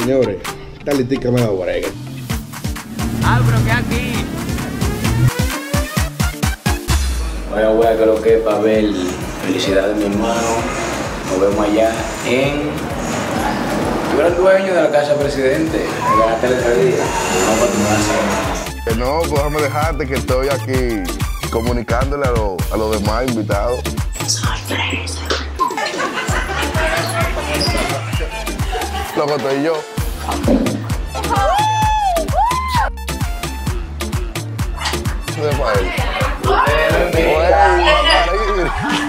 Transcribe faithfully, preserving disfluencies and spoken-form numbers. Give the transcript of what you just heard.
Señores, esta listica me da brega. Ah, pero que aquí. Bueno, wea, que lo que es Pavel. Felicidades, mi hermano. Nos vemos allá en... Tú eres el dueño de la casa presidente. Me ganaste el otro día. Vamos para tu casa. Que no, pues déjame dejarte que estoy aquí comunicándole a, lo, a los demás invitados. Sorpresa. Loco, estoy yo. ¿Dónde fue él? Oye,